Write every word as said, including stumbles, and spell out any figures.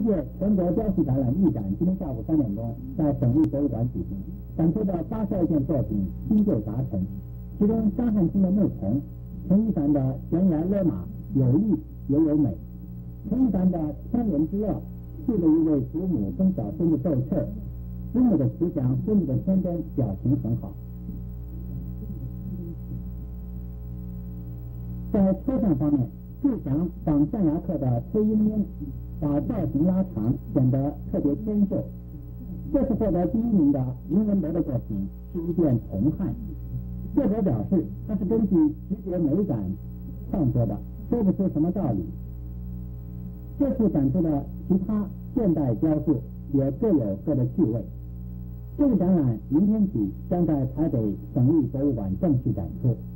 届全国雕塑展览预展今天下午三点钟在省立博物馆举行，展出的八十二件作品新旧杂陈，其中张汉卿的牧童、陈一凡的悬崖勒马有力也有美，陈一凡的天伦之乐塑了一位祖母跟小孙子斗气儿，祖母的慈祥，孙子的天真，表情很好。在抽象方面，祝祥仿象牙刻的崔莺莺，把造型拉长，显得特别纤瘦。这次获得第一名的林文德的作品是一件铜汉，作者表示他是根据直觉美感创作的，说不出什么道理。这次展出的其他现代雕塑也各有各的趣味。这个展览明天起将在台北省立博物馆正式展出。